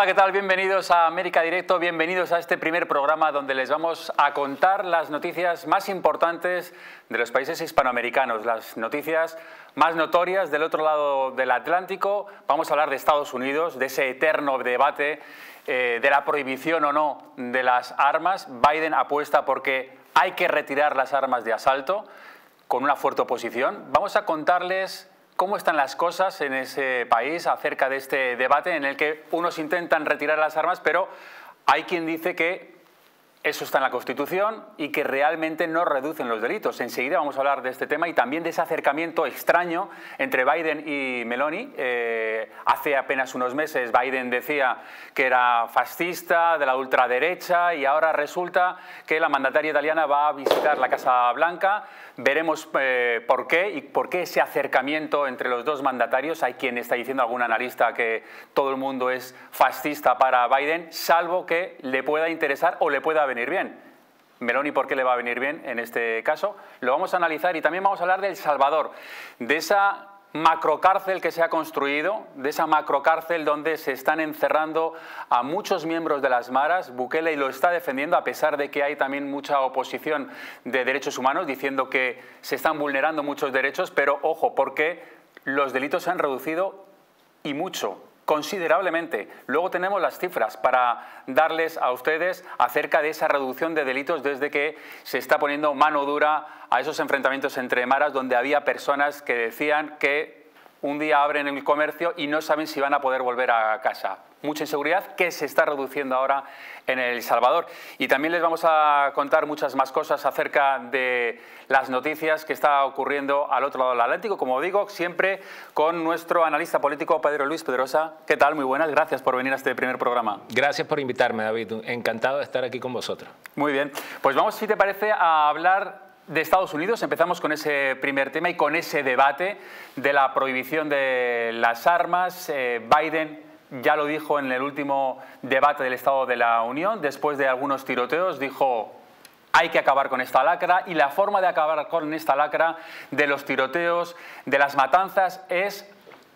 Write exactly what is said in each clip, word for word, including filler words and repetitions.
Hola, ¿qué tal? Bienvenidos a América Directo, bienvenidos a este primer programa donde les vamos a contar las noticias más importantes de los países hispanoamericanos, las noticias más notorias del otro lado del Atlántico. Vamos a hablar de Estados Unidos, de ese eterno debate eh, de la prohibición o no de las armas. Biden apuesta porque hay que retirar las armas de asalto con una fuerte oposición. Vamos a contarles cómo están las cosas en ese país acerca de este debate en el que unos intentan retirar las armas, pero hay quien dice que eso está en la Constitución y que realmente no reducen los delitos. Enseguida vamos a hablar de este tema y también de ese acercamiento extraño entre Biden y Meloni. Eh, hace apenas unos meses Biden decía que era fascista, de la ultraderecha, y ahora resulta que la mandataria italiana va a visitar la Casa Blanca. Veremos eh, por qué y por qué ese acercamiento entre los dos mandatarios. Hay quien está diciendo, algún analista, que todo el mundo es fascista para Biden, salvo que le pueda interesar o le pueda venir bien. Meloni, ¿por qué le va a venir bien en este caso? Lo vamos a analizar y también vamos a hablar de El Salvador, de esa macrocárcel que se ha construido, de esa macrocárcel donde se están encerrando a muchos miembros de las maras. Bukele lo está defendiendo a pesar de que hay también mucha oposición de derechos humanos diciendo que se están vulnerando muchos derechos, pero ojo, porque los delitos se han reducido y mucho, considerablemente. Luego tenemos las cifras para darles a ustedes acerca de esa reducción de delitos desde que se está poniendo mano dura a esos enfrentamientos entre maras, donde había personas que decían que un día abren el comercio y no saben si van a poder volver a casa. Mucha inseguridad que se está reduciendo ahora en El Salvador. Y también les vamos a contar muchas más cosas acerca de las noticias que está ocurriendo al otro lado del Atlántico. Como digo, siempre con nuestro analista político Pedro Luis Pedrosa. ¿Qué tal? Muy buenas. Gracias por venir a este primer programa. Gracias por invitarme, David. Encantado de estar aquí con vosotros. Muy bien. Pues vamos, si te parece, a hablar de Estados Unidos. Empezamos con ese primer tema y con ese debate de la prohibición de las armas. Eh, Biden ya lo dijo en el último debate del Estado de la Unión, después de algunos tiroteos, dijo: hay que acabar con esta lacra, y la forma de acabar con esta lacra de los tiroteos, de las matanzas, es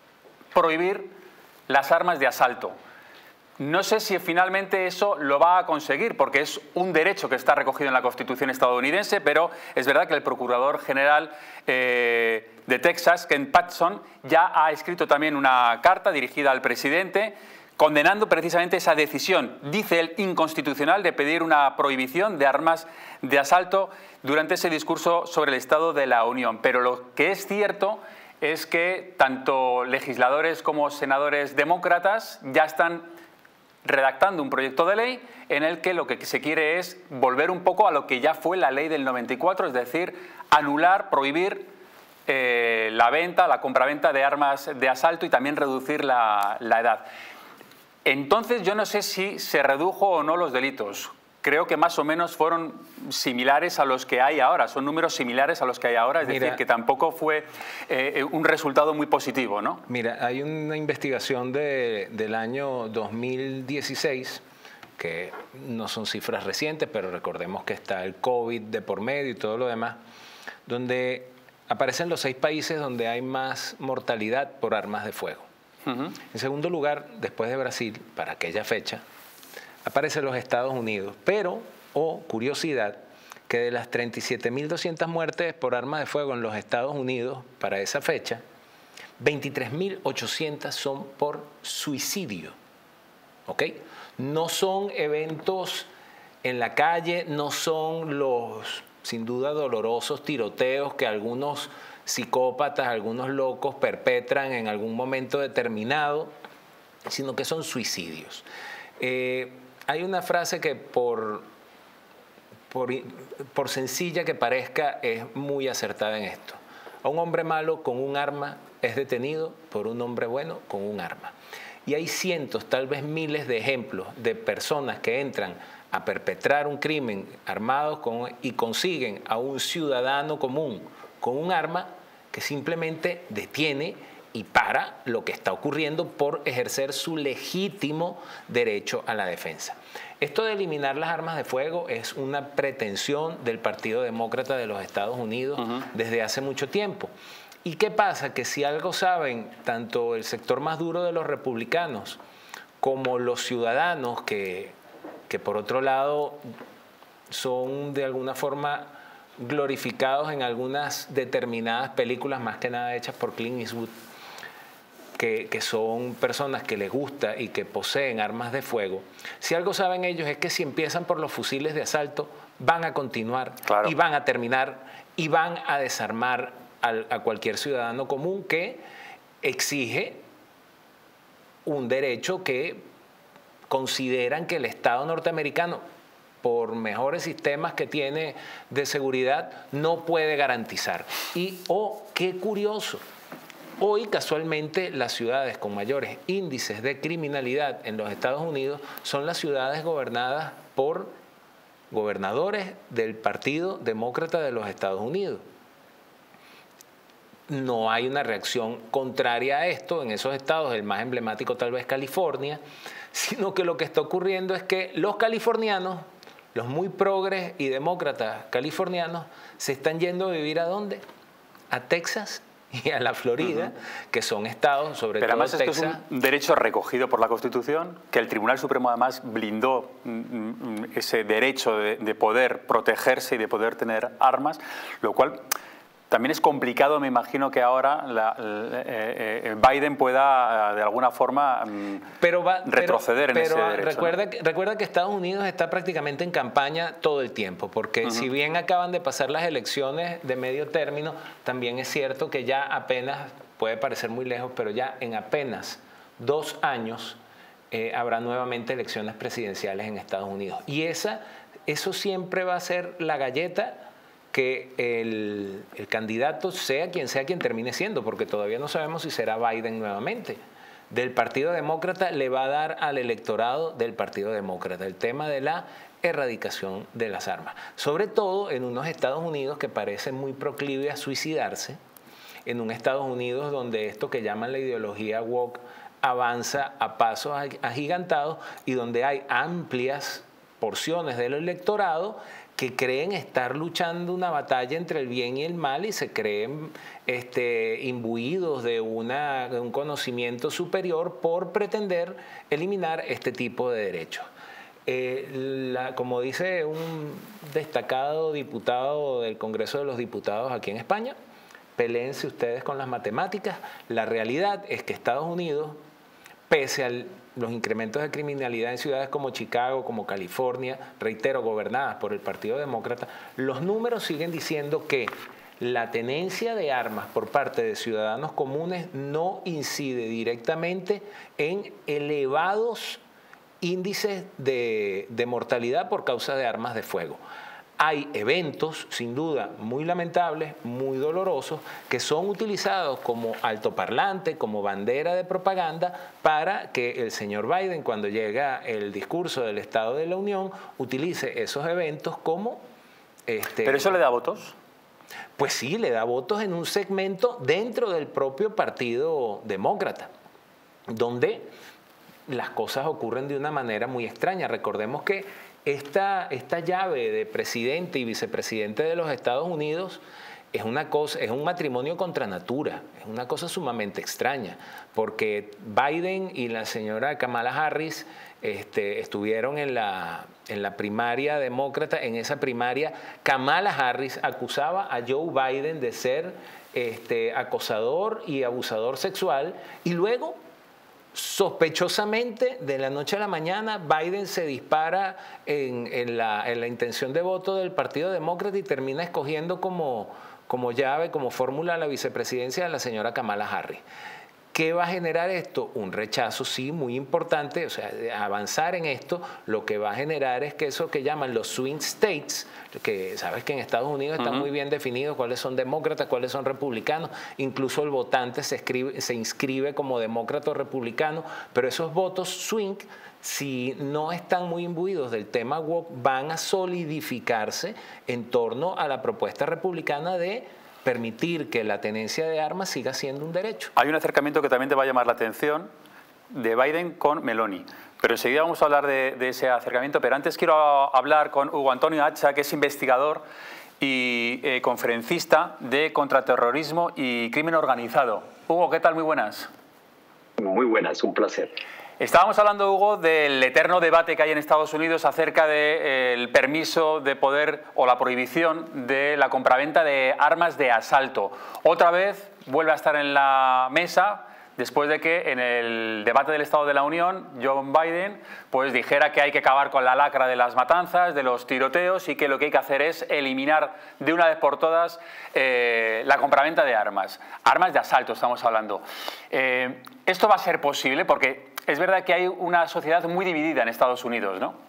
prohibir las armas de asalto. No sé si finalmente eso lo va a conseguir, porque es un derecho que está recogido en la Constitución estadounidense, pero es verdad que el Procurador General eh, de Texas, Ken Paxton, ya ha escrito también una carta dirigida al presidente condenando precisamente esa decisión, dice él, inconstitucional, de pedir una prohibición de armas de asalto durante ese discurso sobre el Estado de la Unión. Pero lo que es cierto es que tanto legisladores como senadores demócratas ya están redactando un proyecto de ley en el que lo que se quiere es volver un poco a lo que ya fue la ley del noventa y cuatro, es decir, anular, prohibir eh, la venta, la compraventa de armas de asalto y también reducir la, la edad. Entonces yo no sé si se redujo o no los delitos. Creo que más o menos fueron similares a los que hay ahora, son números similares a los que hay ahora, es Mira, decir, que tampoco fue eh, un resultado muy positivo, ¿no? Mira, hay una investigación de, del año dos mil dieciséis, que no son cifras recientes, pero recordemos que está el COVID de por medio y todo lo demás, donde aparecen los seis países donde hay más mortalidad por armas de fuego. Uh-huh. En segundo lugar, después de Brasil, para aquella fecha, aparecen los Estados Unidos, pero, oh, curiosidad, que de las treinta y siete mil doscientas muertes por armas de fuego en los Estados Unidos para esa fecha, veintitrés mil ochocientas son por suicidio, ¿ok? No son eventos en la calle, no son los, sin duda, dolorosos tiroteos que algunos psicópatas, algunos locos perpetran en algún momento determinado, sino que son suicidios. Eh, Hay una frase que por, por, por sencilla que parezca es muy acertada en esto. A un hombre malo con un arma es detenido por un hombre bueno con un arma. Y hay cientos, tal vez miles de ejemplos de personas que entran a perpetrar un crimen armados con, y consiguen a un ciudadano común con un arma que simplemente detiene y para lo que está ocurriendo por ejercer su legítimo derecho a la defensa. Esto de eliminar las armas de fuego es una pretensión del Partido Demócrata de los Estados Unidos uh-huh. desde hace mucho tiempo. ¿Y qué pasa? Que si algo saben tanto el sector más duro de los republicanos como los ciudadanos que, que por otro lado son de alguna forma glorificados en algunas determinadas películas, más que nada hechas por Clint Eastwood, que, que son personas que les gusta y que poseen armas de fuego. Si algo saben ellos es que si empiezan por los fusiles de asalto, van a continuar, claro, y van a terminar y van a desarmar al, a cualquier ciudadano común que exige un derecho que consideran que el Estado norteamericano, por mejores sistemas que tiene de seguridad, no puede garantizar. Y, oh, qué curioso, hoy casualmente las ciudades con mayores índices de criminalidad en los Estados Unidos son las ciudades gobernadas por gobernadores del Partido Demócrata de los Estados Unidos. No hay una reacción contraria a esto en esos estados, el más emblemático tal vez California, sino que lo que está ocurriendo es que los californianos, los muy progres y demócratas californianos, se están yendo a vivir ¿a dónde? A Texas y a la Florida, uh-huh, que son estados, sobre Pero todo además Texas. Esto es un derecho recogido por la Constitución, que el Tribunal Supremo además blindó ese derecho de, de poder protegerse y de poder tener armas, lo cual también es complicado, me imagino, que ahora la, la, eh, Biden pueda de alguna forma pero va, retroceder pero, en pero ese derecho. Recuerda, ¿no? que, recuerda que Estados Unidos está prácticamente en campaña todo el tiempo, porque uh-huh, si bien acaban de pasar las elecciones de medio término, también es cierto que ya apenas, puede parecer muy lejos, pero ya en apenas dos años eh, habrá nuevamente elecciones presidenciales en Estados Unidos. Y esa, eso siempre va a ser la galleta que el, el candidato, sea quien sea quien termine siendo, porque todavía no sabemos si será Biden nuevamente, del Partido Demócrata, le va a dar al electorado del Partido Demócrata el tema de la erradicación de las armas. Sobre todo en unos Estados Unidos que parecen muy proclives a suicidarse, en un Estados Unidos donde esto que llaman la ideología woke avanza a pasos agigantados y donde hay amplias porciones del electorado que creen estar luchando una batalla entre el bien y el mal y se creen este, imbuidos de, una, de un conocimiento superior por pretender eliminar este tipo de derechos. Eh, la, como dice un destacado diputado del Congreso de los Diputados aquí en España, peleense ustedes con las matemáticas, la realidad es que Estados Unidos, pese a los incrementos de criminalidad en ciudades como Chicago, como California, reitero, gobernadas por el Partido Demócrata, los números siguen diciendo que la tenencia de armas por parte de ciudadanos comunes no incide directamente en elevados índices de, de mortalidad por causa de armas de fuego. Hay eventos, sin duda, muy lamentables, muy dolorosos, que son utilizados como altoparlante, como bandera de propaganda, para que el señor Biden, cuando llega el discurso del Estado de la Unión, utilice esos eventos como... Este, ¿Pero eso le da votos? Pues sí, le da votos en un segmento dentro del propio Partido Demócrata, donde las cosas ocurren de una manera muy extraña. Recordemos que Esta, esta llave de presidente y vicepresidente de los Estados Unidos es, una cosa, es un matrimonio contra natura, es una cosa sumamente extraña, porque Biden y la señora Kamala Harris este, estuvieron en la, en la primaria demócrata. En esa primaria, Kamala Harris acusaba a Joe Biden de ser este, acosador y abusador sexual, y luego, sospechosamente, de la noche a la mañana, Biden se dispara en, en, la, en la intención de voto del Partido Demócrata y termina escogiendo como, como llave, como fórmula a la vicepresidencia de la señora Kamala Harris. ¿Qué va a generar esto? Un rechazo, sí, muy importante. O sea, avanzar en esto lo que va a generar es que eso que llaman los swing states, que sabes que en Estados Unidos están uh-huh. muy bien definidos cuáles son demócratas, cuáles son republicanos. Incluso el votante se, escribe, se inscribe como demócrata o republicano, pero esos votos swing, si no están muy imbuidos del tema woke, van a solidificarse en torno a la propuesta republicana de permitir que la tenencia de armas siga siendo un derecho. Hay un acercamiento que también te va a llamar la atención de Biden con Meloni, pero enseguida vamos a hablar de, de ese acercamiento, pero antes quiero hablar con Hugo Antonio Hacha, que es investigador y eh, conferencista de contraterrorismo y crimen organizado. Hugo, ¿qué tal? Muy buenas. Muy buenas, un placer. Estábamos hablando, Hugo, del eterno debate que hay en Estados Unidos acerca del eh, permiso de poder o la prohibición de la compraventa de armas de asalto. Otra vez vuelve a estar en la mesa después de que en el debate del Estado de la Unión Joe Biden pues dijera que hay que acabar con la lacra de las matanzas, de los tiroteos, y que lo que hay que hacer es eliminar de una vez por todas eh, la compraventa de armas. Armas de asalto estamos hablando. Eh, ¿Esto va a ser posible? Porque es verdad que hay una sociedad muy dividida en Estados Unidos, ¿no?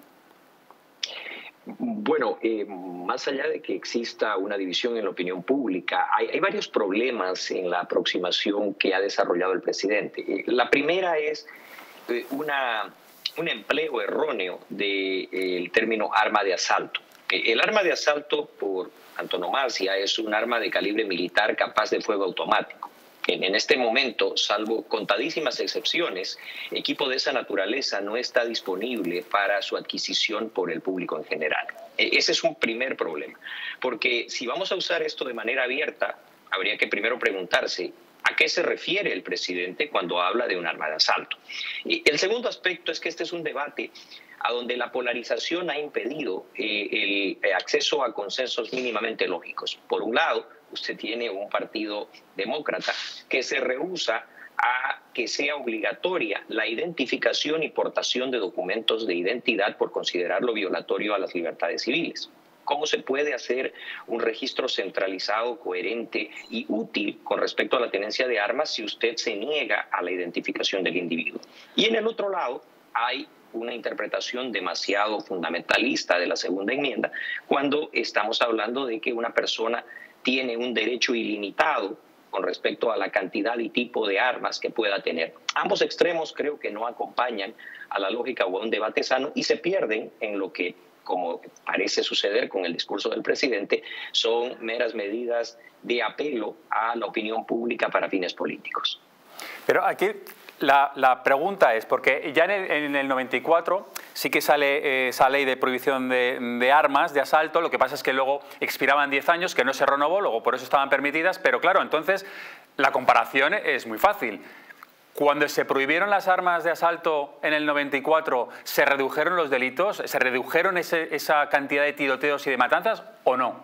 Bueno, eh, más allá de que exista una división en la opinión pública, hay, hay varios problemas en la aproximación que ha desarrollado el presidente. La primera es eh, una, un empleo erróneo del de, término arma de asalto. El arma de asalto, por antonomasia, es un arma de calibre militar capaz de fuego automático. En este momento, salvo contadísimas excepciones, equipo de esa naturaleza no está disponible para su adquisición por el público en general. Ese es un primer problema, porque si vamos a usar esto de manera abierta, habría que primero preguntarse a qué se refiere el presidente cuando habla de un arma de asalto. Y el segundo aspecto es que este es un debate a donde la polarización ha impedido eh, el acceso a consensos mínimamente lógicos. Por un lado, usted tiene un partido demócrata que se rehúsa a que sea obligatoria la identificación y portación de documentos de identidad por considerarlo violatorio a las libertades civiles. ¿Cómo se puede hacer un registro centralizado, coherente y útil con respecto a la tenencia de armas si usted se niega a la identificación del individuo? Y en el otro lado hay una interpretación demasiado fundamentalista de la segunda enmienda cuando estamos hablando de que una persona tiene un derecho ilimitado con respecto a la cantidad y tipo de armas que pueda tener. Ambos extremos creo que no acompañan a la lógica o a un debate sano y se pierden en lo que, como parece suceder con el discurso del presidente, son meras medidas de apelo a la opinión pública para fines políticos. Pero aquí la, la pregunta es, porque ya en el, en el noventa y cuatro sí que sale eh, esa ley de prohibición de, de armas de asalto, lo que pasa es que luego expiraban diez años, que no se renovó, luego por eso estaban permitidas, pero claro, entonces la comparación es muy fácil. Cuando se prohibieron las armas de asalto en el noventa y cuatro, ¿se redujeron los delitos? ¿Se redujeron ese, esa cantidad de tiroteos y de matanzas o no?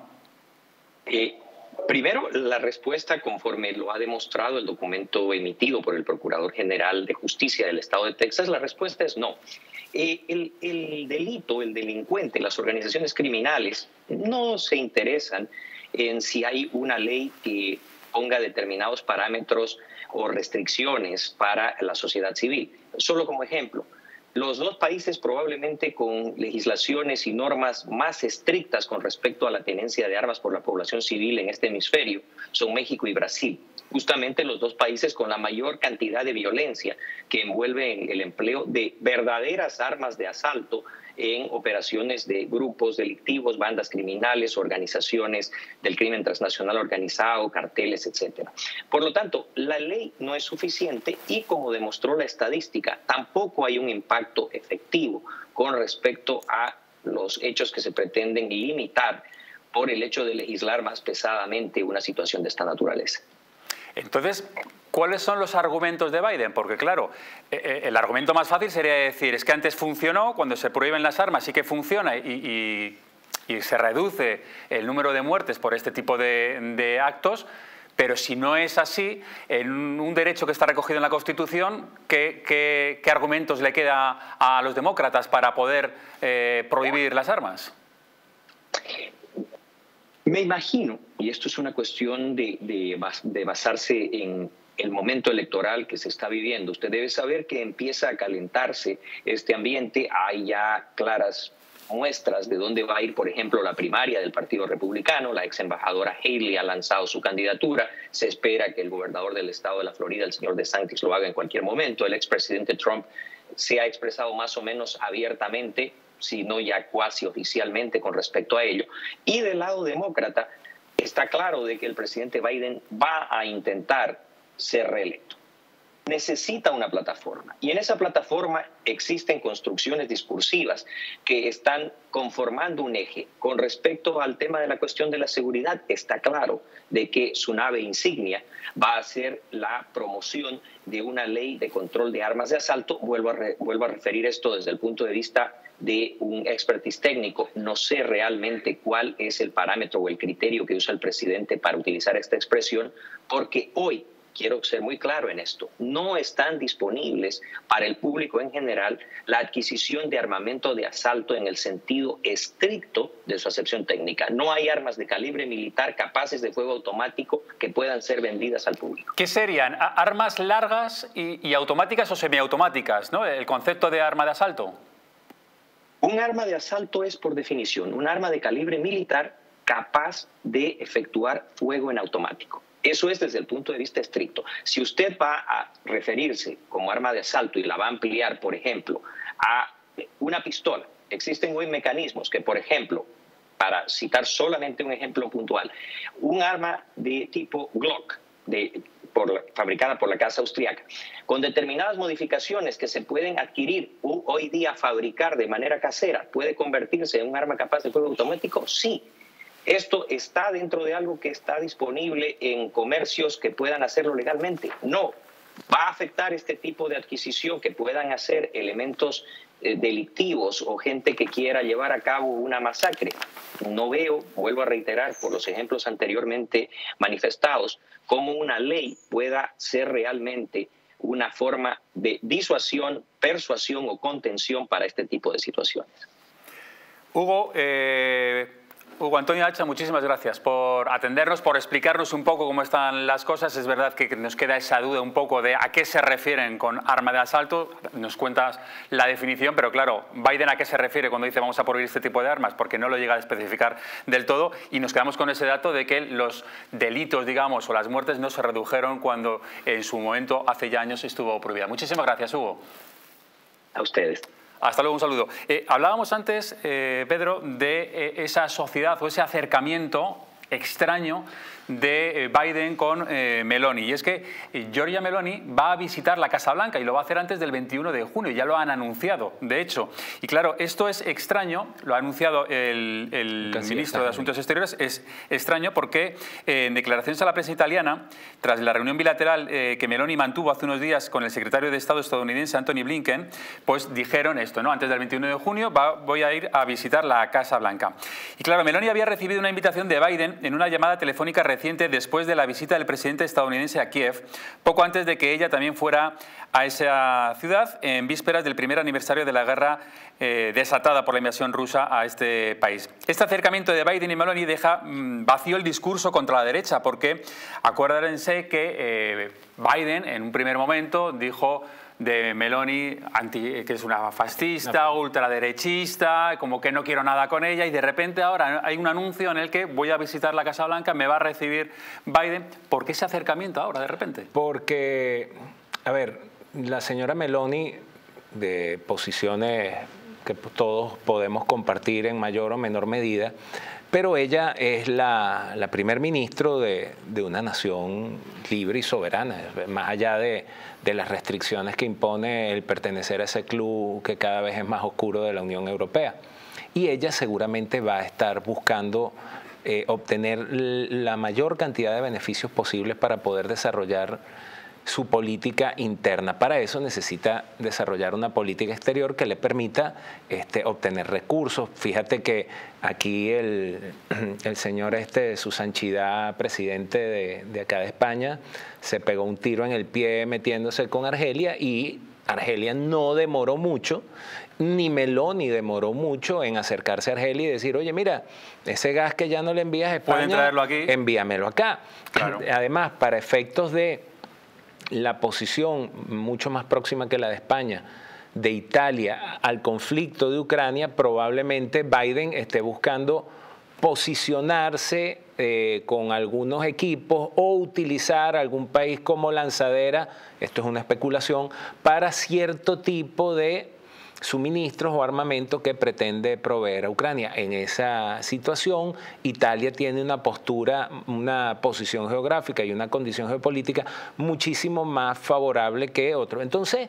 Eh, primero, la respuesta, conforme lo ha demostrado el documento emitido por el Procurador General de Justicia del Estado de Texas, la respuesta es no. Eh, el, el delito, el delincuente, las organizaciones criminales no se interesan en si hay una ley que ponga determinados parámetros o restricciones para la sociedad civil. Solo como ejemplo, los dos países probablemente con legislaciones y normas más estrictas con respecto a la tenencia de armas por la población civil en este hemisferio son México y Brasil. Justamente los dos países con la mayor cantidad de violencia que envuelve el empleo de verdaderas armas de asalto en operaciones de grupos delictivos, bandas criminales, organizaciones del crimen transnacional organizado, carteles, etcétera. Por lo tanto, la ley no es suficiente y, como demostró la estadística, tampoco hay un impacto efectivo con respecto a los hechos que se pretenden limitar por el hecho de legislar más pesadamente una situación de esta naturaleza. Entonces, ¿cuáles son los argumentos de Biden? Porque claro, eh, el argumento más fácil sería decir, es que antes funcionó, cuando se prohíben las armas sí que funciona y, y, y se reduce el número de muertes por este tipo de, de actos, pero si no es así, en un derecho que está recogido en la Constitución, ¿qué, qué, qué argumentos le queda a los demócratas para poder eh, prohibir las armas? Me imagino, y esto es una cuestión de, de, de basarse en el momento electoral que se está viviendo. Usted debe saber que empieza a calentarse este ambiente. Hay ya claras muestras de dónde va a ir, por ejemplo, la primaria del Partido Republicano. La ex embajadora Haley ha lanzado su candidatura. Se espera que el gobernador del estado de la Florida, el señor DeSantis, lo haga en cualquier momento. El expresidente Trump se ha expresado más o menos abiertamente, si no ya cuasi oficialmente, con respecto a ello. Y del lado demócrata está claro de que el presidente Biden va a intentar ser reelecto. necesita una plataforma. Y en esa plataforma existen construcciones discursivas que están conformando un eje. Con respecto al tema de la cuestión de la seguridad, está claro de que su nave insignia va a ser la promoción de una ley de control de armas de asalto. Vuelvo a, re, vuelvo a referir esto desde el punto de vista de un expertise técnico. No sé realmente cuál es el parámetro o el criterio que usa el presidente para utilizar esta expresión, porque hoy, quiero ser muy claro en esto, no están disponibles para el público en general la adquisición de armamento de asalto en el sentido estricto de su acepción técnica. No hay armas de calibre militar capaces de fuego automático que puedan ser vendidas al público. ¿Qué serían? ¿Armas largas y, y automáticas o semiautomáticas, ¿no? El concepto de arma de asalto. Un arma de asalto es, por definición, un arma de calibre militar capaz de efectuar fuego en automático. Eso es desde el punto de vista estricto. Si usted va a referirse como arma de asalto y la va a ampliar, por ejemplo, a una pistola, existen hoy mecanismos que, por ejemplo, para citar solamente un ejemplo puntual, un arma de tipo Glock, de, por, fabricada por la casa austríaca, con determinadas modificaciones que se pueden adquirir o hoy día fabricar de manera casera, ¿puede convertirse en un arma capaz de fuego automático? Sí. ¿Esto está dentro de algo que está disponible en comercios que puedan hacerlo legalmente? No. ¿Va a afectar este tipo de adquisición que puedan hacer elementos eh, delictivos o gente que quiera llevar a cabo una masacre? No veo, vuelvo a reiterar por los ejemplos anteriormente manifestados, cómo una ley pueda ser realmente una forma de disuasión, persuasión o contención para este tipo de situaciones. Hugo, eh... Hugo Antonio Hacha, muchísimas gracias por atendernos, por explicarnos un poco cómo están las cosas. Es verdad que nos queda esa duda un poco de a qué se refieren con arma de asalto. Nos cuentas la definición, pero claro, Biden a qué se refiere cuando dice vamos a prohibir este tipo de armas, porque no lo llega a especificar del todo y nos quedamos con ese dato de que los delitos, digamos, o las muertes no se redujeron cuando en su momento, hace ya años, estuvo prohibida. Muchísimas gracias, Hugo. A ustedes. Hasta luego, un saludo. Eh, hablábamos antes, eh, Pedro, de eh, esa sociedad o ese acercamiento extraño de Biden con eh, Meloni. Y es que Giorgia Meloni va a visitar la Casa Blanca y lo va a hacer antes del veintiuno de junio. Ya lo han anunciado, de hecho. Y claro, esto es extraño, lo ha anunciado el, el ministro de Asuntos Exteriores, es extraño porque eh, en declaraciones a la prensa italiana, tras la reunión bilateral eh, que Meloni mantuvo hace unos días con el secretario de Estado estadounidense, Antony Blinken, pues dijeron esto, ¿no? Antes del veintiuno de junio va, voy a ir a visitar la Casa Blanca. Y claro, Meloni había recibido una invitación de Biden en una llamada telefónica reciente después de la visita del presidente estadounidense a Kiev, poco antes de que ella también fuera a esa ciudad en vísperas del primer aniversario de la guerra eh, desatada por la invasión rusa a este país. Este acercamiento de Biden y Meloni deja mmm, vacío el discurso contra la derecha, porque acuérdense que eh, Biden en un primer momento dijo de Meloni, anti, que es una fascista, no. ultraderechista, como que no quiero nada con ella, y de repente ahora hay un anuncio en el que voy a visitar la Casa Blanca, me va a recibir Biden. ¿Por qué ese acercamiento ahora de repente? Porque, a ver, la señora Meloni, de posiciones que todos podemos compartir en mayor o menor medida, pero ella es la, la primer ministro de, de una nación libre y soberana, más allá de, de las restricciones que impone el pertenecer a ese club que cada vez es más oscuro de la Unión Europea. Y ella seguramente va a estar buscando eh, obtener la mayor cantidad de beneficios posibles para poder desarrollar su política interna. Para eso necesita desarrollar una política exterior que le permita este, obtener recursos. Fíjate que aquí el, el señor este, su sanchidad, presidente de, de acá de España, se pegó un tiro en el pie metiéndose con Argelia, y Argelia no demoró mucho, ni Meloni demoró mucho en acercarse a Argelia y decir, oye, mira, ese gas que ya no le envías a España, ¿pueden traerlo aquí? Envíamelo acá. Claro. Además, para efectos de la posición mucho más próxima que la de España de Italia al conflicto de Ucrania, probablemente Biden esté buscando posicionarse eh, con algunos equipos o utilizar algún país como lanzadera, esto es una especulación, para cierto tipo de suministros o armamento que pretende proveer a Ucrania. En esa situación, Italia tiene una postura, una posición geográfica y una condición geopolítica muchísimo más favorable que otro. Entonces,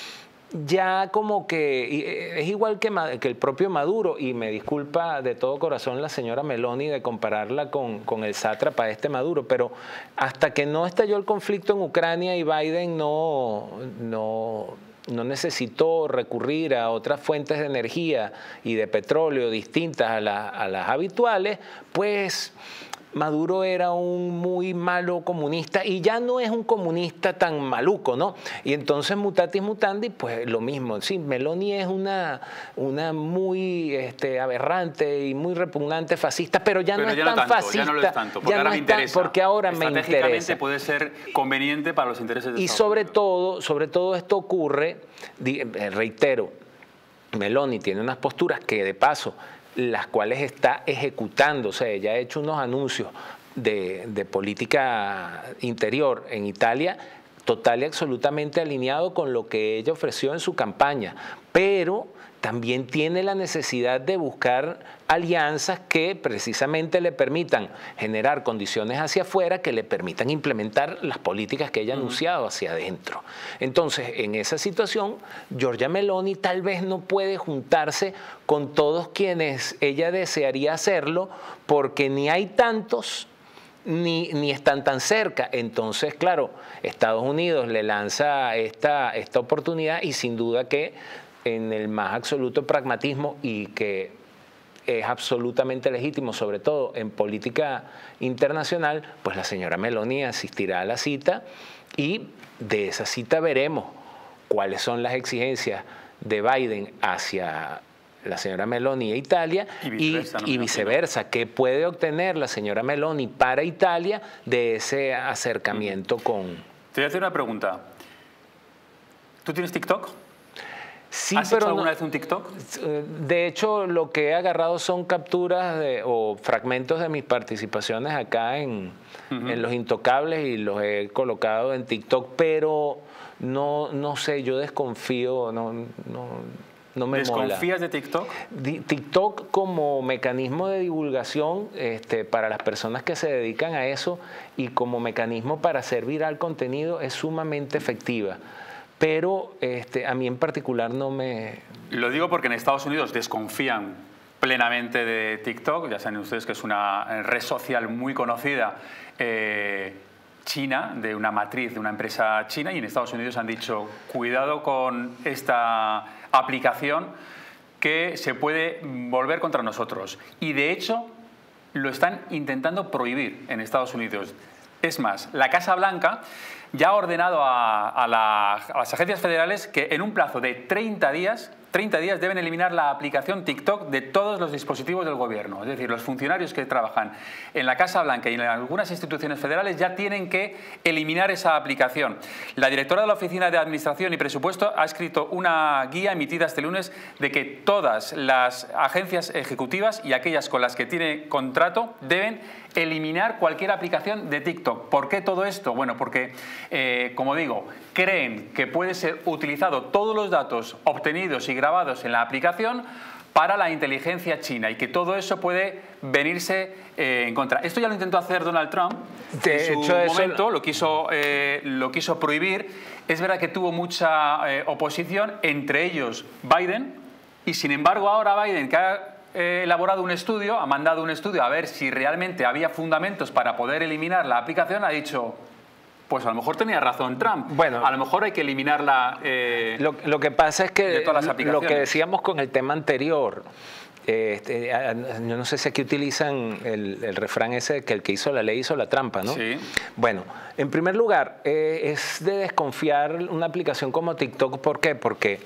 ya como que es igual que, que el propio Maduro, y me disculpa de todo corazón la señora Meloni de compararla con, con el sátrapa este Maduro, pero hasta que no estalló el conflicto en Ucrania y Biden no, no, no necesitó recurrir a otras fuentes de energía y de petróleo distintas a, la, a las habituales, pues Maduro era un muy malo comunista y ya no es un comunista tan maluco, ¿no? Y entonces, mutatis mutandis, pues lo mismo. Sí, Meloni es una, una muy este, aberrante y muy repugnante fascista, pero ya pero no es ya tan no tanto, fascista. Ya no lo es tanto, porque ya ahora no me está, interesa. Porque ahora me interesa. Estratégicamente puede ser conveniente para los intereses de Y Estados sobre Unidos. todo, sobre todo esto ocurre, reitero, Meloni tiene unas posturas que de paso, las cuales está ejecutando, o sea, ella ha hecho unos anuncios de, de política interior en Italia total y absolutamente alineado con lo que ella ofreció en su campaña, pero también tiene la necesidad de buscar alianzas que precisamente le permitan generar condiciones hacia afuera que le permitan implementar las políticas que ella ha anunciado hacia adentro. Entonces, en esa situación, Giorgia Meloni tal vez no puede juntarse con todos quienes ella desearía hacerlo, porque ni hay tantos Ni, ni están tan cerca. Entonces, claro, Estados Unidos le lanza esta, esta oportunidad y sin duda que en el más absoluto pragmatismo, y que es absolutamente legítimo, sobre todo en política internacional, pues la señora Meloni asistirá a la cita y de esa cita veremos cuáles son las exigencias de Biden hacia la señora Meloni e Italia y viceversa, y, no y viceversa. ¿Qué puede obtener la señora Meloni para Italia de ese acercamiento con...? Te voy a hacer una pregunta. ¿Tú tienes TikTok? Sí, ¿Has pero hecho alguna no, vez un TikTok? De hecho, lo que he agarrado son capturas de, o fragmentos de mis participaciones acá en, uh-huh. en Los Intocables, y los he colocado en TikTok, pero no, no sé, yo desconfío, no... no No me ¿Desconfías mola. de TikTok? TikTok como mecanismo de divulgación este, para las personas que se dedican a eso y como mecanismo para hacer viral contenido es sumamente efectiva. Pero este, a mí en particular no me... Lo digo porque en Estados Unidos desconfían plenamente de TikTok. Ya saben ustedes que es una red social muy conocida, eh, china, de una matriz de una empresa china, y en Estados Unidos han dicho cuidado con esta aplicación que se puede volver contra nosotros. Y de hecho lo están intentando prohibir en Estados Unidos. Es más, la Casa Blanca ya ha ordenado a, a, la, a las agencias federales que en un plazo de treinta días, treinta días deben eliminar la aplicación TikTok de todos los dispositivos del gobierno. Es decir, los funcionarios que trabajan en la Casa Blanca y en algunas instituciones federales ya tienen que eliminar esa aplicación. La directora de la Oficina de Administración y Presupuesto ha escrito una guía emitida este lunes de que todas las agencias ejecutivas y aquellas con las que tiene contrato deben eliminar cualquier aplicación de TikTok. ¿Por qué todo esto? Bueno, porque, eh, como digo, creen que puede ser utilizado todos los datos obtenidos y grabados en la aplicación para la inteligencia china y que todo eso puede venirse eh, en contra. Esto ya lo intentó hacer Donald Trump. De en su hecho, momento eso... lo, quiso, eh, lo quiso prohibir. Es verdad que tuvo mucha eh, oposición, entre ellos Biden, y sin embargo ahora Biden, que ha eh, elaborado un estudio, ha mandado un estudio a ver si realmente había fundamentos para poder eliminar la aplicación, ha dicho... Pues a lo mejor tenía razón Trump. Bueno, a lo mejor hay que eliminarla. Eh, lo, lo que pasa es que de todas las aplicaciones. Lo que decíamos con el tema anterior, eh, este, yo no sé si aquí utilizan el, el refrán ese de que el que hizo la ley hizo la trampa, ¿no? Sí. Bueno, en primer lugar, eh, es de desconfiar una aplicación como TikTok. ¿Por qué? Porque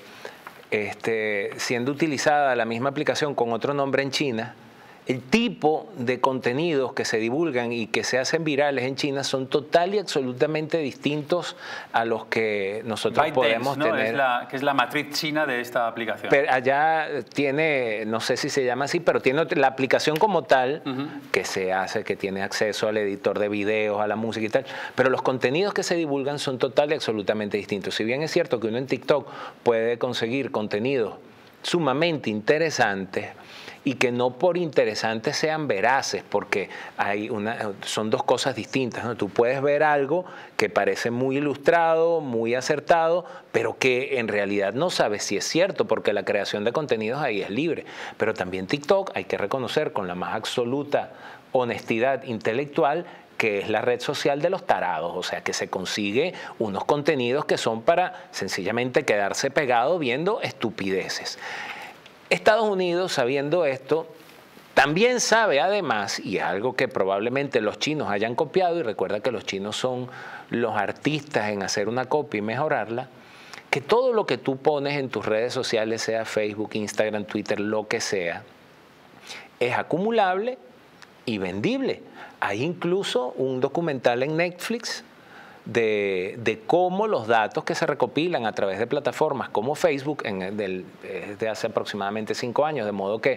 este, siendo utilizada la misma aplicación con otro nombre en China, el tipo de contenidos que se divulgan y que se hacen virales en China son total y absolutamente distintos a los que nosotros ByteDance, podemos ¿no? tener. Es la, que es la matriz china de esta aplicación. Pero allá tiene, no sé si se llama así, pero tiene la aplicación como tal, uh-huh. que se hace, que tiene acceso al editor de videos, a la música y tal, pero los contenidos que se divulgan son total y absolutamente distintos. Si bien es cierto que uno en TikTok puede conseguir contenidos sumamente interesantes y que no por interesantes sean veraces, porque hay una, son dos cosas distintas, ¿no? Tú puedes ver algo que parece muy ilustrado, muy acertado, pero que en realidad no sabes si es cierto, porque la creación de contenidos ahí es libre. Pero también TikTok, hay que reconocer con la más absoluta honestidad intelectual, que es la red social de los tarados, o sea, que se consigue unos contenidos que son para sencillamente quedarse pegado viendo estupideces. Estados Unidos, sabiendo esto, también sabe además, y es algo que probablemente los chinos hayan copiado, y recuerda que los chinos son los artistas en hacer una copia y mejorarla, que todo lo que tú pones en tus redes sociales, sea Facebook, Instagram, Twitter, lo que sea, es acumulable y vendible. Hay incluso un documental en Netflix De, de cómo los datos que se recopilan a través de plataformas como Facebook en, del, desde hace aproximadamente cinco años, de modo que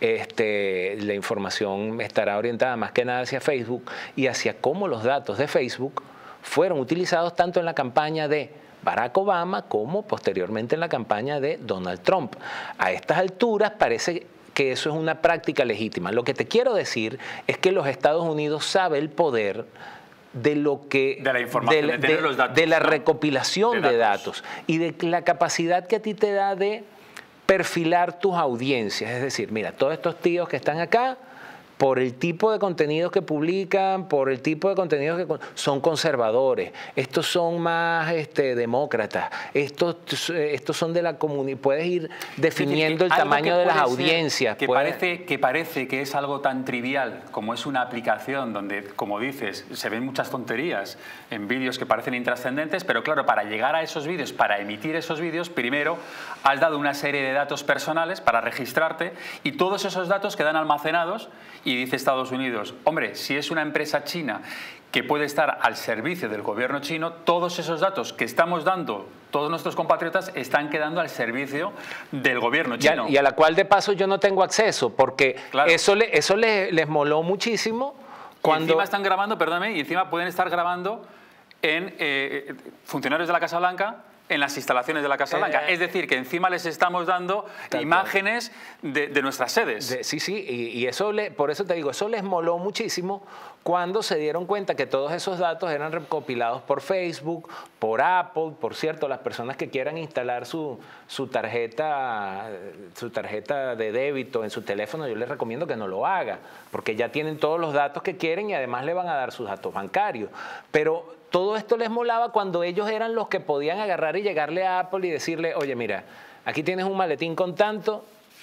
este, la información estará orientada más que nada hacia Facebook y hacia cómo los datos de Facebook fueron utilizados tanto en la campaña de Barack Obama como posteriormente en la campaña de Donald Trump. A estas alturas parece que eso es una práctica legítima. Lo que te quiero decir es que los Estados Unidos saben el poder de lo que de la información, de, de, tener los datos, de la ¿no? recopilación de, de datos. datos y de la capacidad que a ti te da de perfilar tus audiencias. Es decir, mira, todos estos tíos que están acá, por el tipo de contenidos que publican, por el tipo de contenidos que son conservadores, estos son más este, demócratas, estos, estos son de la comunidad, puedes ir definiendo el tamaño de las audiencias. Que parece, que parece que es algo tan trivial como es una aplicación donde, como dices, se ven muchas tonterías en vídeos que parecen intrascendentes, pero claro, para llegar a esos vídeos, para emitir esos vídeos, primero has dado una serie de datos personales para registrarte y todos esos datos quedan almacenados. Y dice Estados Unidos, hombre, si es una empresa china que puede estar al servicio del gobierno chino, todos esos datos que estamos dando, todos nuestros compatriotas, están quedando al servicio del gobierno chino. Y a, y a la cual de paso yo no tengo acceso, porque claro, eso, le, eso le, les moló muchísimo. Cuando... Y encima están grabando, perdóname, y encima pueden estar grabando en eh, funcionarios de la Casa Blanca, en las instalaciones de la Casa Blanca. Eh, es decir, que encima les estamos dando imágenes de, de nuestras sedes. De, sí, sí, y, y eso le, por eso te digo, eso les moló muchísimo cuando se dieron cuenta que todos esos datos eran recopilados por Facebook, por Apple. Por cierto, las personas que quieran instalar su, su, tarjeta, su tarjeta de débito en su teléfono, yo les recomiendo que no lo haga, porque ya tienen todos los datos que quieren y además le van a dar sus datos bancarios. Pero todo esto les molaba cuando ellos eran los que podían agarrar y llegarle a Apple y decirle, oye, mira, aquí tienes un maletín con tanto,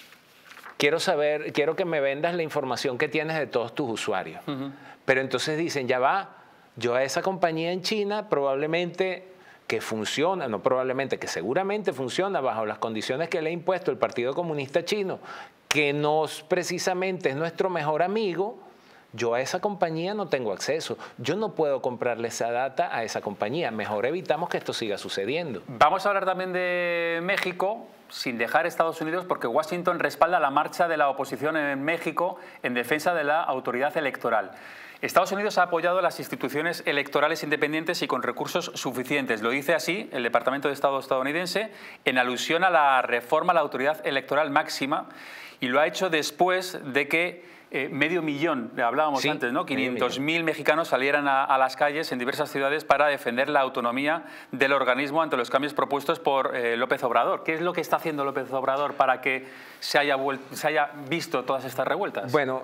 quiero saber, quiero que me vendas la información que tienes de todos tus usuarios. Uh-huh. Pero entonces dicen, ya va, yo a esa compañía en China probablemente que funciona, no probablemente, que seguramente funciona bajo las condiciones que le ha impuesto el Partido Comunista Chino, que no precisamente es nuestro mejor amigo, yo a esa compañía no tengo acceso. Yo no puedo comprarle esa data a esa compañía. Mejor evitamos que esto siga sucediendo. Vamos a hablar también de México, sin dejar Estados Unidos, porque Washington respalda la marcha de la oposición en México en defensa de la autoridad electoral. Estados Unidos ha apoyado las instituciones electorales independientes y con recursos suficientes. Lo dice así el Departamento de Estado estadounidense en alusión a la reforma a la autoridad electoral máxima, y lo ha hecho después de que Eh, medio millón, hablábamos sí, antes, ¿no? quinientos mil mexicanos salieran a, a las calles en diversas ciudades para defender la autonomía del organismo ante los cambios propuestos por eh, López Obrador. ¿Qué es lo que está haciendo López Obrador para que se haya, se haya visto todas estas revueltas? Bueno,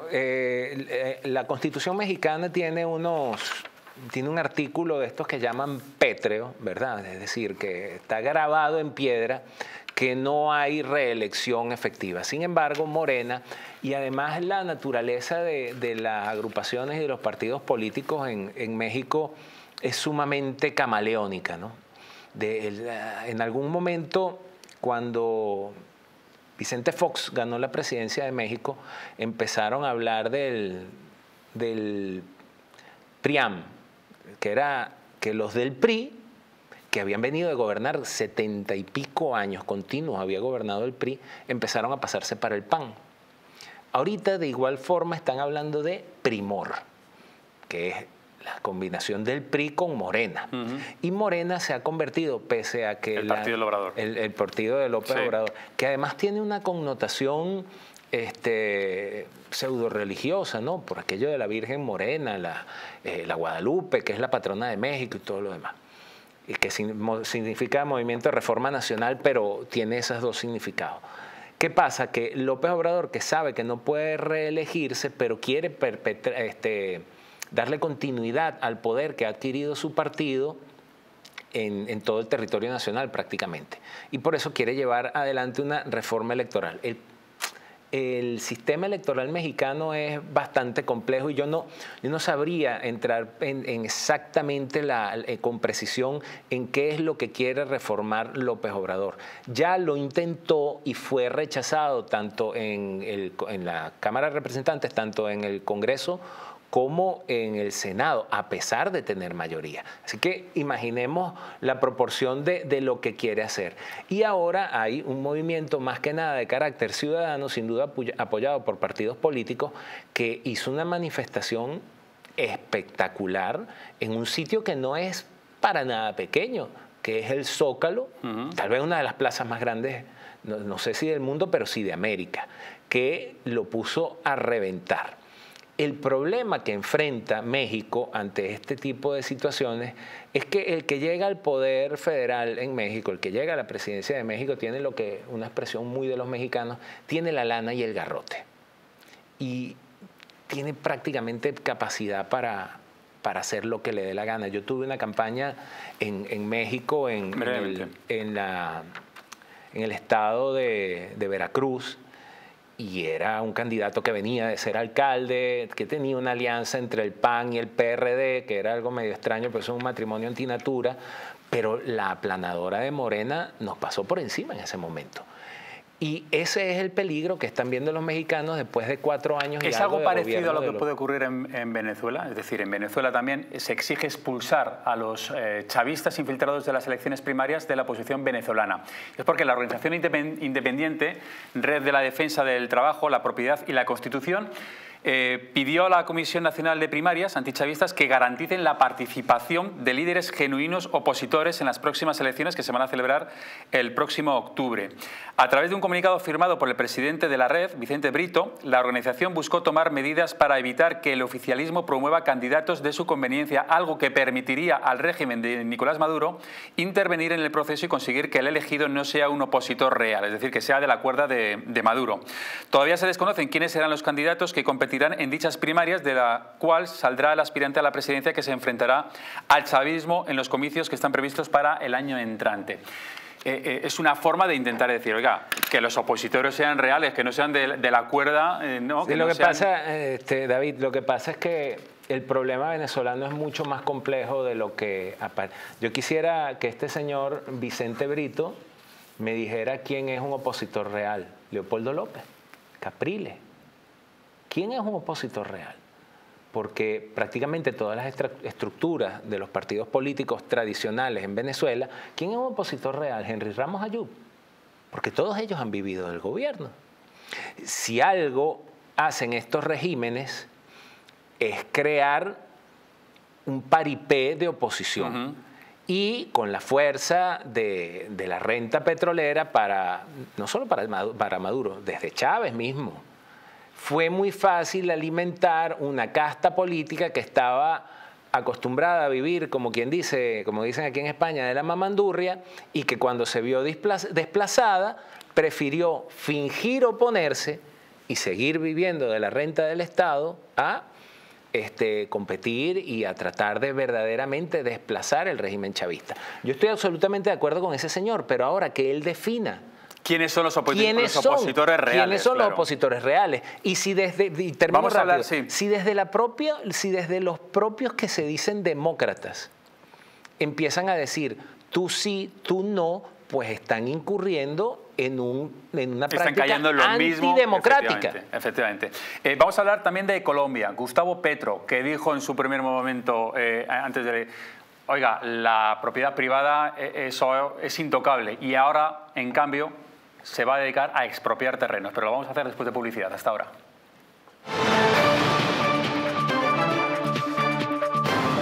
eh, la Constitución mexicana tiene unos... tiene un artículo de estos que llaman pétreo, ¿verdad? Es decir, que está grabado en piedra, que no hay reelección efectiva. Sin embargo, Morena, y además la naturaleza de, de las agrupaciones y de los partidos políticos en, en México es sumamente camaleónica, ¿no? De, el, en algún momento, cuando Vicente Fox ganó la presidencia de México, empezaron a hablar del, del PRIAM, que era que los del P R I, que habían venido de gobernar setenta y pico años continuos, había gobernado el P R I, empezaron a pasarse para el P A N. Ahorita, de igual forma, están hablando de Primor, que es la combinación del P R I con Morena. Uh-huh. Y Morena se ha convertido, pese a que... El la, partido del Obrador. El, el partido de López sí. Obrador, que además tiene una connotación este, pseudo religiosa, ¿no? Por aquello de la Virgen Morena, la, eh, la Guadalupe, que es la patrona de México y todo lo demás. Y que significa Movimiento de Reforma Nacional, pero tiene esos dos significados. ¿Qué pasa? Que López Obrador, que sabe que no puede reelegirse, pero quiere perpetra, este, darle continuidad al poder que ha adquirido su partido en, en todo el territorio nacional prácticamente. Y por eso quiere llevar adelante una reforma electoral. El, el sistema electoral mexicano es bastante complejo y yo no, yo no sabría entrar en, en exactamente la, eh, con precisión en qué es lo que quiere reformar López Obrador. Ya lo intentó y fue rechazado tanto en, el, en la Cámara de Representantes, tanto en el Congreso como en el Senado, a pesar de tener mayoría. Así que imaginemos la proporción de, de lo que quiere hacer. Y ahora hay un movimiento más que nada de carácter ciudadano, sin duda apoyado por partidos políticos, que hizo una manifestación espectacular en un sitio que no es para nada pequeño, que es el Zócalo, uh-huh. tal vez una de las plazas más grandes, no, no sé si del mundo, pero sí de América, que lo puso a reventar. El problema que enfrenta México ante este tipo de situaciones es que el que llega al poder federal en México, el que llega a la presidencia de México, tiene lo que, una expresión muy de los mexicanos, tiene la lana y el garrote. Y tiene prácticamente capacidad para, para hacer lo que le dé la gana. Yo tuve una campaña en, en México, en, en, el, en, la, en el estado de, de Veracruz, y era un candidato que venía de ser alcalde, que tenía una alianza entre el P A N y el P R D, que era algo medio extraño, pero es un matrimonio antinatura, pero la aplanadora de Morena nos pasó por encima en ese momento. Y ese es el peligro que están viendo los mexicanos después de cuatro años. ¿Es y algo algo parecido a lo que lo... puede ocurrir en, en Venezuela? Es decir, en Venezuela también se exige expulsar a los eh, chavistas infiltrados de las elecciones primarias de la oposición venezolana. Es porque la organización independiente, Red de la Defensa del Trabajo, la Propiedad y la Constitución, Eh, pidió a la Comisión Nacional de Primarias antichavistas que garanticen la participación de líderes genuinos opositores en las próximas elecciones que se van a celebrar el próximo octubre. A través de un comunicado firmado por el presidente de la red, Vicente Brito, la organización buscó tomar medidas para evitar que el oficialismo promueva candidatos de su conveniencia, algo que permitiría al régimen de Nicolás Maduro intervenir en el proceso y conseguir que el elegido no sea un opositor real, es decir, que sea de la cuerda de, de Maduro. Todavía se desconocen quiénes serán los candidatos que competirán en dichas primarias, de la cual saldrá el aspirante a la presidencia que se enfrentará al chavismo en los comicios que están previstos para el año entrante. Eh, eh, es una forma de intentar decir, oiga, que los opositores sean reales, que no sean de, de la cuerda, eh, ¿no? Sí, que lo no que sean... pasa, este, David, lo que pasa es que el problema venezolano es mucho más complejo de lo que... Yo quisiera que este señor Vicente Brito me dijera quién es un opositor real. Leopoldo López, Capriles. ¿Quién es un opositor real? Porque prácticamente todas las estructuras de los partidos políticos tradicionales en Venezuela, ¿quién es un opositor real? Henry Ramos Ayub. Porque todos ellos han vivido del gobierno. Si algo hacen estos regímenes es crear un paripé de oposición. Uh-huh. Y con la fuerza de, de la renta petrolera para, no solo para, para Maduro, desde Chávez mismo. Fue muy fácil alimentar una casta política que estaba acostumbrada a vivir, como quien dice, como dicen aquí en España, de la mamandurria, y que cuando se vio desplazada, prefirió fingir oponerse y seguir viviendo de la renta del Estado a este, competir y a tratar de verdaderamente desplazar el régimen chavista. Yo estoy absolutamente de acuerdo con ese señor, pero ahora que él defina ¿quiénes son los, opo ¿Quiénes los son? opositores reales? ¿Quiénes son claro. los opositores reales? Y si desde, y termino Vamos a rápido, hablar, sí. si desde la propia, si desde los propios que se dicen demócratas empiezan a decir tú sí, tú no, pues están incurriendo en, un, en una están práctica cayendo en lo antidemocrática. Mismo, efectivamente. efectivamente. Eh, vamos a hablar también de Colombia. Gustavo Petro, que dijo en su primer momento, eh, antes de... Oiga, la propiedad privada, eso es intocable. Y ahora, en cambio, se va a dedicar a expropiar terrenos, pero lo vamos a hacer después de publicidad. Hasta ahora.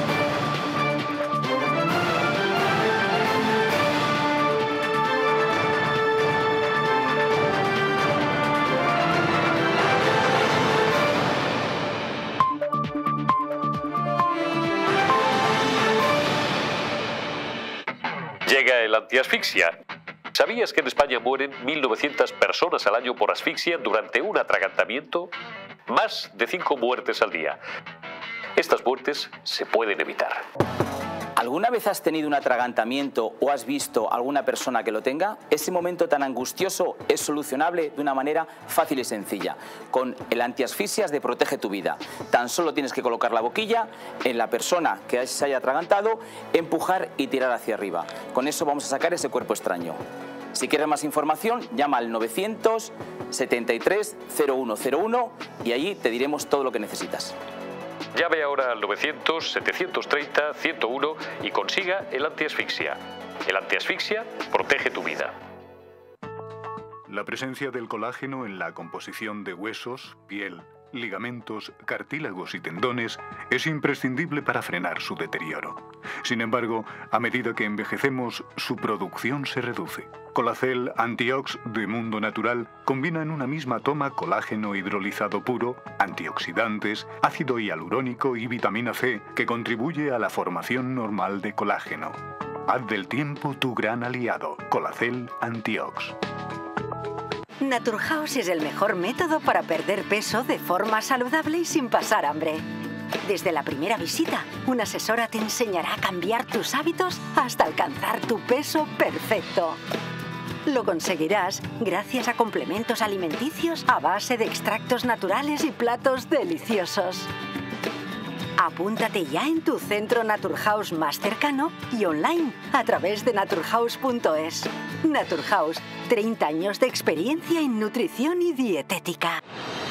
Llega el antiasfixia. ¿Sabías que en España mueren mil novecientas personas al año por asfixia durante un atragantamiento? Más de cinco muertes al día. Estas muertes se pueden evitar. ¿Alguna vez has tenido un atragantamiento o has visto a alguna persona que lo tenga? Ese momento tan angustioso es solucionable de una manera fácil y sencilla. Con el antiasfixias de Protege tu Vida. Tan solo tienes que colocar la boquilla en la persona que se haya atragantado, empujar y tirar hacia arriba. Con eso vamos a sacar ese cuerpo extraño. Si quieres más información, llama al novecientos setenta y tres cero uno cero uno y allí te diremos todo lo que necesitas. Llame ahora al novecientos setecientos treinta ciento uno y consiga el antiasfixia. El antiasfixia protege tu vida. La presencia del colágeno en la composición de huesos, piel, ligamentos, cartílagos y tendones es imprescindible para frenar su deterioro. Sin embargo, a medida que envejecemos, su producción se reduce. Colacel Antiox de Mundo Natural combina en una misma toma colágeno hidrolizado puro, antioxidantes, ácido hialurónico y vitamina C que contribuye a la formación normal de colágeno. Haz del tiempo tu gran aliado. Colacel Antiox. Naturhaus es el mejor método para perder peso de forma saludable y sin pasar hambre. Desde la primera visita, una asesora te enseñará a cambiar tus hábitos hasta alcanzar tu peso perfecto. Lo conseguirás gracias a complementos alimenticios a base de extractos naturales y platos deliciosos. Apúntate ya en tu centro Naturhaus más cercano y online a través de naturhaus punto es. Naturhaus, treinta años de experiencia en nutrición y dietética.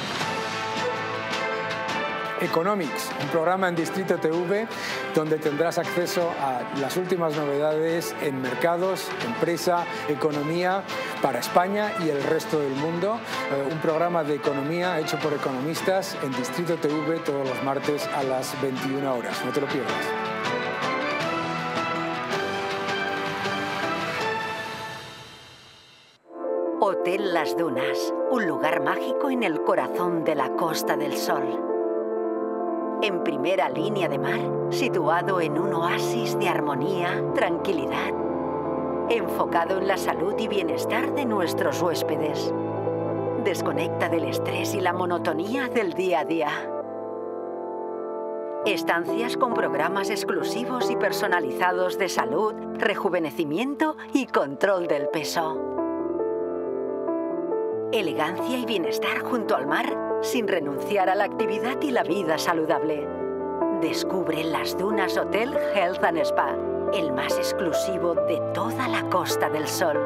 Economics, un programa en Distrito T V donde tendrás acceso a las últimas novedades en mercados, empresa, economía para España y el resto del mundo. Eh, un programa de economía hecho por economistas en Distrito T V todos los martes a las veintiuna horas. No te lo pierdas. Hotel Las Dunas, un lugar mágico en el corazón de la Costa del Sol. En primera línea de mar, situado en un oasis de armonía, tranquilidad, enfocado en la salud y bienestar de nuestros huéspedes. Desconecta del estrés y la monotonía del día a día. Estancias con programas exclusivos y personalizados de salud, rejuvenecimiento y control del peso. Elegancia y bienestar junto al mar, sin renunciar a la actividad y la vida saludable. Descubre Las Dunas Hotel Health and Spa, el más exclusivo de toda la Costa del Sol.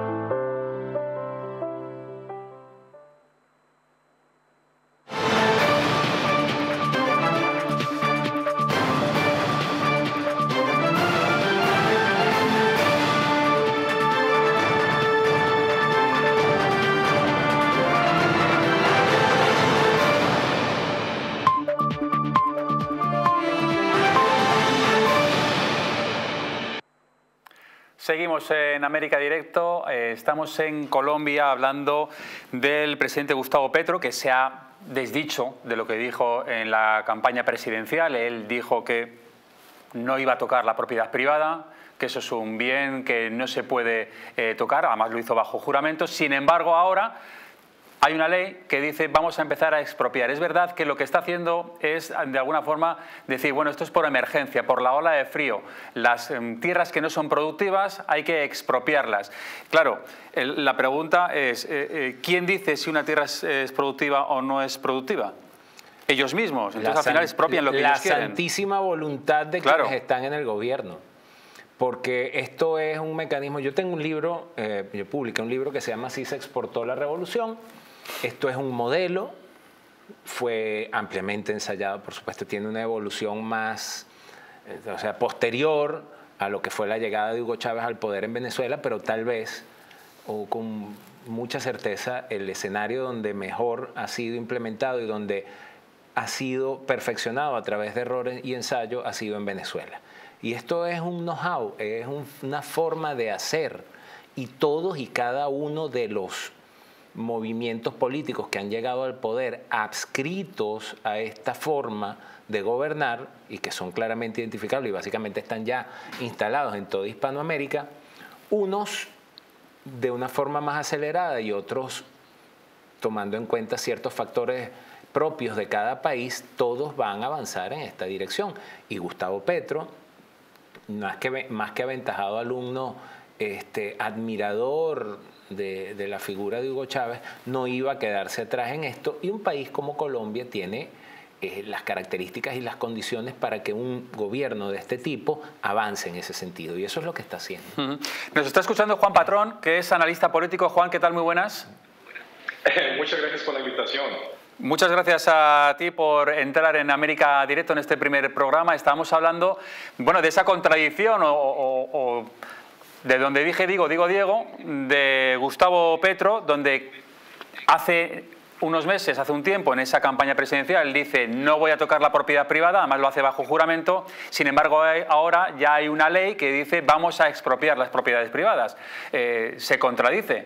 Seguimos en América Directo, eh, estamos en Colombia hablando del presidente Gustavo Petro, que se ha desdicho de lo que dijo en la campaña presidencial. Él dijo que no iba a tocar la propiedad privada, que eso es un bien que no se puede eh, tocar, además lo hizo bajo juramento. Sin embargo, ahora hay una ley que dice vamos a empezar a expropiar. Es verdad que lo que está haciendo es de alguna forma decir, bueno, esto es por emergencia, por la ola de frío. Las eh, tierras que no son productivas hay que expropiarlas. Claro, el, la pregunta es, eh, eh, ¿quién dice si una tierra es, es productiva o no es productiva? Ellos mismos. Entonces al final expropian lo que ellos quieren. La santísima voluntad de claro. quienes están en el gobierno. Porque esto es un mecanismo. Yo tengo un libro, eh, yo publiqué un libro que se llama Así se exportó la revolución. Esto es un modelo, fue ampliamente ensayado, por supuesto, tiene una evolución más, o sea, posterior a lo que fue la llegada de Hugo Chávez al poder en Venezuela, pero tal vez, o con mucha certeza, el escenario donde mejor ha sido implementado y donde ha sido perfeccionado a través de errores y ensayos ha sido en Venezuela. Y esto es un know-how, es un, una forma de hacer, y todos y cada uno de los movimientos políticos que han llegado al poder adscritos a esta forma de gobernar y que son claramente identificables y básicamente están ya instalados en toda Hispanoamérica, unos de una forma más acelerada y otros tomando en cuenta ciertos factores propios de cada país, todos van a avanzar en esta dirección. Y Gustavo Petro, más que, más que aventajado alumno, este, admirador de, de la figura de Hugo Chávez, no iba a quedarse atrás en esto. Y un país como Colombia tiene eh, las características y las condiciones para que un gobierno de este tipo avance en ese sentido. Y eso es lo que está haciendo. Uh-huh. Nos está escuchando Juan Patrón, que es analista político. Juan, ¿qué tal? Muy buenas. Muchas gracias por la invitación. Muchas gracias a ti por entrar en América Directo en este primer programa. Estábamos hablando, bueno, de esa contradicción o, o, o de donde dije digo, digo Diego, de Gustavo Petro, donde hace unos meses, hace un tiempo, en esa campaña presidencial, dice no voy a tocar la propiedad privada, además lo hace bajo juramento. Sin embargo, ahora ya hay una ley que dice vamos a expropiar las propiedades privadas. Eh, se contradice.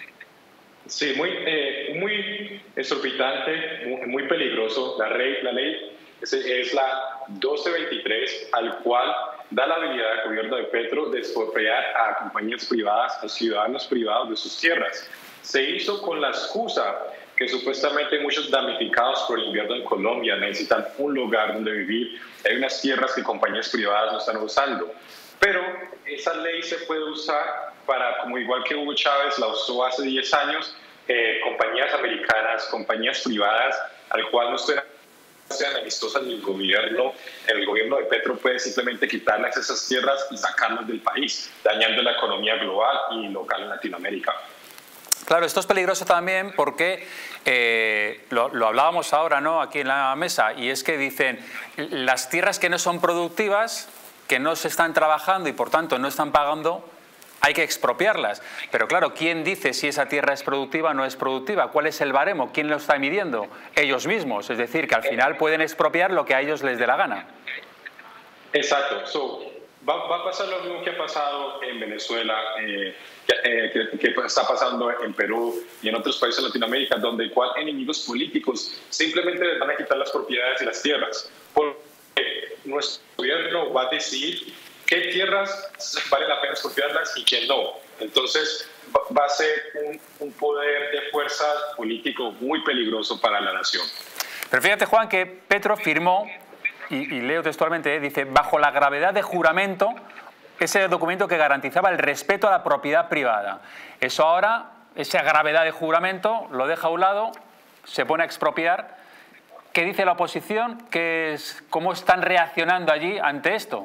Sí, muy, eh, muy exorbitante, muy, muy peligroso. La ley, la ley es, es la doce veintitrés, al cual da la habilidad al gobierno de Petro de expropiar a compañías privadas, a ciudadanos privados de sus tierras. Se hizo con la excusa que supuestamente muchos damnificados por el invierno en Colombia necesitan un lugar donde vivir. Hay unas tierras que compañías privadas no están usando. Pero esa ley se puede usar para, como igual que Hugo Chávez la usó hace diez años, eh, compañías americanas, compañías privadas, al cual no sean amistosas del gobierno. El gobierno de Petro puede simplemente quitarles esas tierras y sacarlas del país, dañando la economía global y local en Latinoamérica. Claro, esto es peligroso también porque eh, lo, lo hablábamos ahora, ¿no?, aquí en la mesa, y es que dicen las tierras que no son productivas, que no se están trabajando y por tanto no están pagando, hay que expropiarlas. Pero claro, ¿quién dice si esa tierra es productiva o no es productiva? ¿Cuál es el baremo? ¿Quién lo está midiendo? Ellos mismos. Es decir, que al final pueden expropiar lo que a ellos les dé la gana. Exacto. So, va, va a pasar lo mismo que ha pasado en Venezuela, eh, que, eh, que, que está pasando en Perú y en otros países de Latinoamérica, donde cual enemigos políticos simplemente les van a quitar las propiedades y las tierras. Porque nuestro gobierno va a decidir qué tierras vale la pena expropiarlas y qué no. Entonces va a ser un, un poder de fuerza político muy peligroso para la nación. Pero fíjate, Juan, que Petro firmó, y, y leo textualmente, eh, dice, bajo la gravedad de juramento, ese documento que garantizaba el respeto a la propiedad privada. Eso ahora, esa gravedad de juramento, lo deja a un lado, se pone a expropiar. ¿Qué dice la oposición? ¿Qué es, ¿Cómo están reaccionando allí ante esto?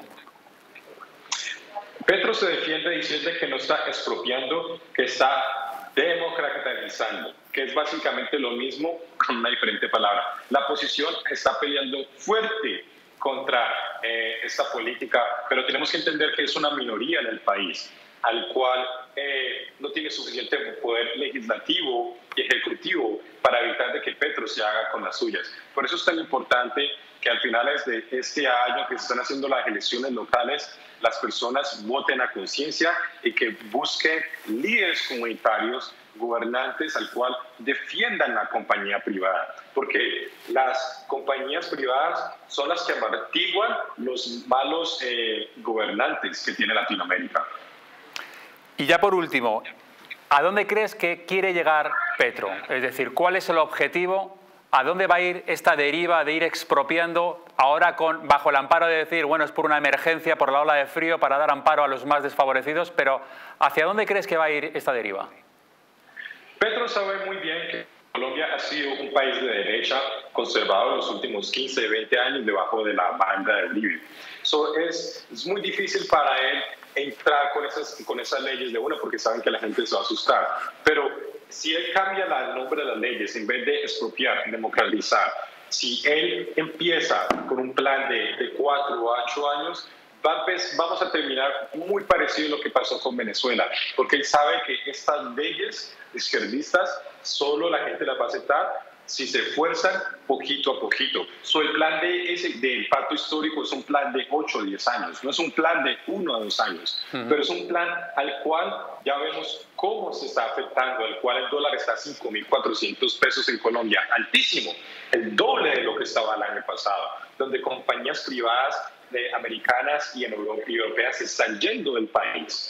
Petro se defiende diciendo que no está expropiando, que está democratizando, que es básicamente lo mismo con una diferente palabra. La oposición está peleando fuerte contra eh, esta política, pero tenemos que entender que es una minoría en el país, al cual eh, no tiene suficiente poder legislativo y ejecutivo para evitar de que Petro se haga con las suyas. Por eso es tan importante que al finales de este año que se están haciendo las elecciones locales, las personas voten a conciencia y que busquen líderes comunitarios, gobernantes, al cual defiendan la compañía privada. Porque las compañías privadas son las que amortiguan los malos eh, gobernantes que tiene Latinoamérica. Y ya por último, ¿a dónde crees que quiere llegar Petro? Es decir, ¿cuál es el objetivo? ¿A dónde va a ir esta deriva de ir expropiando ahora con, bajo el amparo de decir, bueno, es por una emergencia, por la ola de frío, para dar amparo a los más desfavorecidos? Pero ¿hacia dónde crees que va a ir esta deriva? Petro sabe muy bien que Colombia ha sido un país de derecha conservador los últimos quince, veinte años debajo de la banda de Uribe. So, es, es muy difícil para él entrar con esas, con esas leyes de una porque saben que la gente se va a asustar. Pero si él cambia el nombre de las leyes, en vez de expropiar, democratizar, si él empieza con un plan de, de cuatro o ocho años, va a, vamos a terminar muy parecido a lo que pasó con Venezuela, porque él sabe que estas leyes izquierdistas solo la gente las va a aceptar si se esfuerzan poquito a poquito. So, el plan de ese, del pacto histórico es un plan de ocho o diez años, no es un plan de uno a dos años, uh-huh. pero es un plan al cual ya vemos cómo se está afectando, al cual el dólar está a cinco mil cuatrocientos pesos en Colombia, altísimo, el doble de lo que estaba el año pasado, donde compañías privadas de americanas y, en Europa, y europeas se están yendo del país.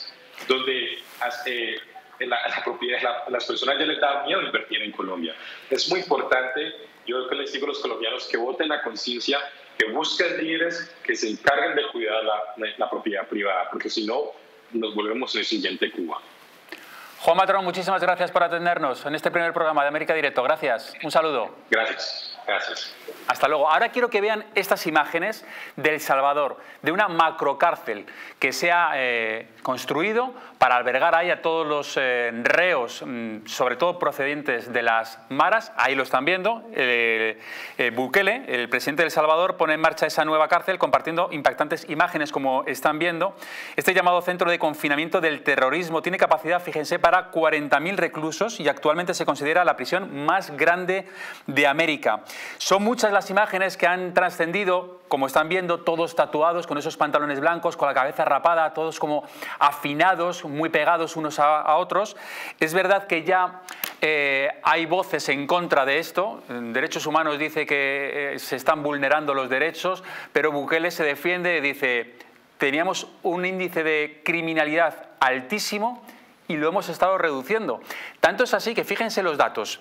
donde eh, la, la propiedad, la, las personas ya les da miedo invertir en Colombia. Es muy importante, yo que les digo a los colombianos que voten a conciencia, que busquen líderes que se encarguen de cuidar la, la, la propiedad privada, porque si no, nos volvemos en el siguiente Cuba. Juan Matrón, muchísimas gracias por atendernos en este primer programa de América Directo. Gracias. Un saludo. Gracias. Gracias. Hasta luego. Ahora quiero que vean estas imágenes de El Salvador, de una macrocárcel que se ha eh, construido para albergar ahí a todos los eh, reos, mmm, sobre todo procedentes de las maras. Ahí lo están viendo. Eh, eh, Bukele, el presidente de El Salvador, pone en marcha esa nueva cárcel compartiendo impactantes imágenes como están viendo. Este llamado centro de confinamiento del terrorismo tiene capacidad, fíjense, para cuarenta mil reclusos y actualmente se considera la prisión más grande de América. Son muchas las imágenes que han trascendido, como están viendo, todos tatuados, con esos pantalones blancos, con la cabeza rapada, todos como afinados, muy pegados unos a, a otros. Es verdad que ya eh, hay voces en contra de esto. Derechos Humanos dice que eh, se están vulnerando los derechos, pero Bukele se defiende y dice: teníamos un índice de criminalidad altísimo y lo hemos estado reduciendo. Tanto es así que fíjense los datos.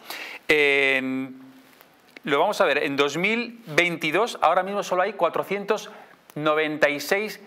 Eh, Lo vamos a ver, en dos mil veintidós ahora mismo solo hay cuatrocientos noventa y seis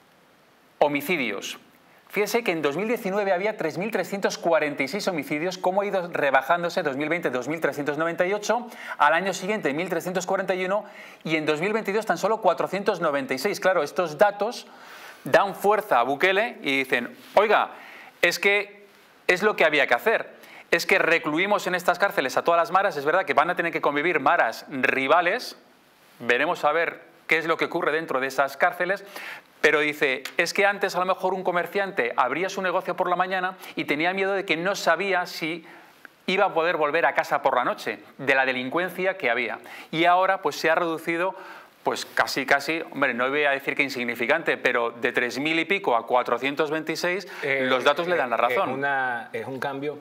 homicidios. Fíjense que en dos mil diecinueve había tres mil trescientos cuarenta y seis homicidios, cómo ha ido rebajándose dos mil veinte dos mil trescientos noventa y ocho, al año siguiente mil trescientos cuarenta y uno y en dos mil veintidós tan solo cuatrocientos noventa y seis. Claro, estos datos dan fuerza a Bukele y dicen: oiga, es que es lo que había que hacer. Es que recluimos en estas cárceles a todas las maras. Es verdad que van a tener que convivir maras rivales. Veremos a ver qué es lo que ocurre dentro de esas cárceles. Pero dice, es que antes a lo mejor un comerciante abría su negocio por la mañana y tenía miedo de que no sabía si iba a poder volver a casa por la noche, de la delincuencia que había. Y ahora pues se ha reducido pues casi, casi, hombre, no voy a decir que insignificante, pero de tres mil y pico a cuatrocientos veintiséis, eh, los datos eh, le dan la razón. Es, una, es un cambio.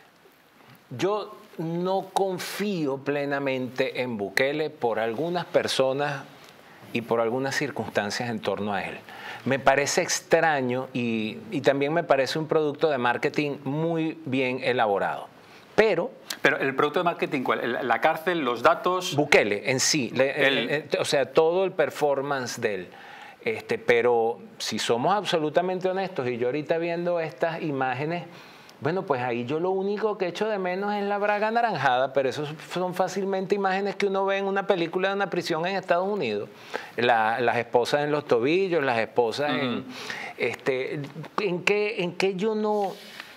Yo no confío plenamente en Bukele por algunas personas y por algunas circunstancias en torno a él. Me parece extraño y, y también me parece un producto de marketing muy bien elaborado. Pero, Pero el producto de marketing, ¿cuál? La cárcel, los datos... Bukele en sí, el, el, el, o sea, todo el performance de él. Este, pero si somos absolutamente honestos, y yo ahorita viendo estas imágenes... Bueno, pues ahí yo lo único que echo de menos es la braga anaranjada, pero esos son fácilmente imágenes que uno ve en una película de una prisión en Estados Unidos. La, las esposas en los tobillos, las esposas uh-huh. en... Este, ¿en qué, en qué yo no...?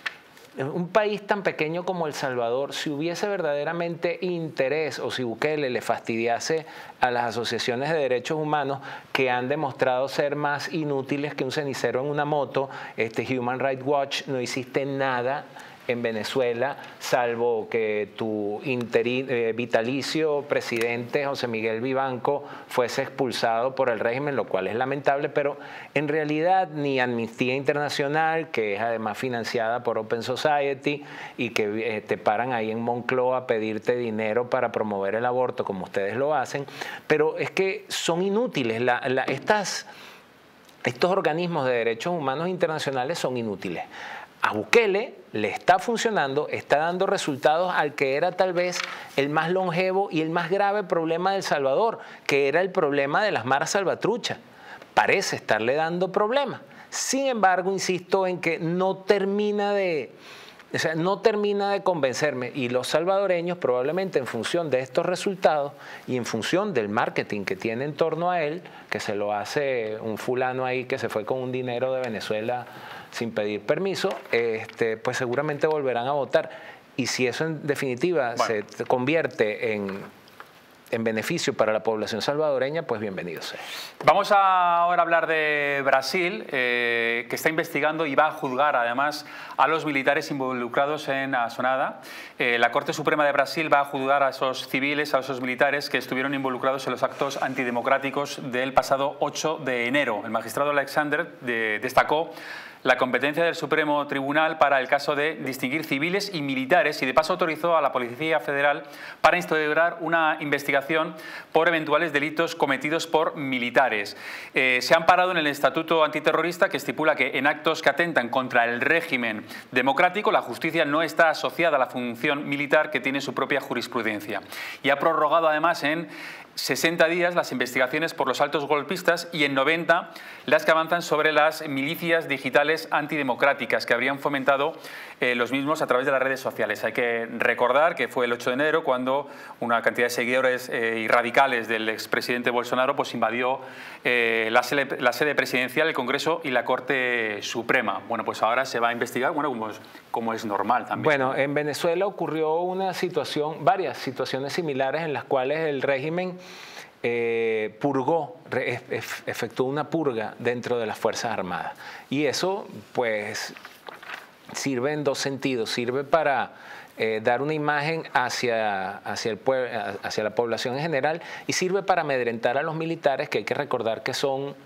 En un país tan pequeño como El Salvador, si hubiese verdaderamente interés o si Bukele le fastidiase a las asociaciones de derechos humanos que han demostrado ser más inútiles que un cenicero en una moto, este Human Rights Watch no hiciste nada en Venezuela, salvo que tu interin, eh, vitalicio presidente José Miguel Vivanco fuese expulsado por el régimen, lo cual es lamentable, pero en realidad ni Amnistía Internacional, que es además financiada por Open Society y que eh, te paran ahí en Moncloa a pedirte dinero para promover el aborto, como ustedes lo hacen, pero es que son inútiles. La, la, estas, estos organismos de derechos humanos internacionales son inútiles. A Bukele le está funcionando, está dando resultados al que era tal vez el más longevo y el más grave problema de El Salvador, que era el problema de las maras salvatruchas. Parece estarle dando problemas. Sin embargo, insisto en que no termina de, o sea, no termina de convencerme. Y los salvadoreños, probablemente en función de estos resultados y en función del marketing que tiene en torno a él, que se lo hace un fulano ahí que se fue con un dinero de Venezuela sin pedir permiso, este, pues seguramente volverán a votar. Y si eso en definitiva bueno. se convierte en, en beneficio para la población salvadoreña, pues bienvenido sea. Vamos a ahora a hablar de Brasil, eh, que está investigando y va a juzgar además a los militares involucrados en Asonada. Eh, la Corte Suprema de Brasil va a juzgar a esos civiles, a esos militares que estuvieron involucrados en los actos antidemocráticos del pasado ocho de enero. El magistrado Alexander de, destacó la competencia del Supremo Tribunal para el caso de distinguir civiles y militares y de paso autorizó a la Policía Federal para instaurar una investigación por eventuales delitos cometidos por militares. Eh, se han parado en el Estatuto Antiterrorista, que estipula que en actos que atentan contra el régimen democrático la justicia no está asociada a la función militar, que tiene su propia jurisprudencia. Y ha prorrogado además en sesenta días las investigaciones por los altos golpistas y en noventa las que avanzan sobre las milicias digitales antidemocráticas que habrían fomentado eh, los mismos a través de las redes sociales. Hay que recordar que fue el ocho de enero cuando una cantidad de seguidores eh, y radicales del expresidente Bolsonaro pues invadió eh, la, sede, la sede presidencial, el Congreso y la Corte Suprema. Bueno, pues ahora se va a investigar, bueno, como es, como es normal también. Bueno, en Venezuela ocurrió una situación, varias situaciones similares en las cuales el régimen Eh, purgó, re, efectuó una purga dentro de las Fuerzas Armadas. Y eso, pues, sirve en dos sentidos. Sirve para eh, dar una imagen hacia, hacia, el pueblo, hacia la población en general y sirve para amedrentar a los militares, que hay que recordar que son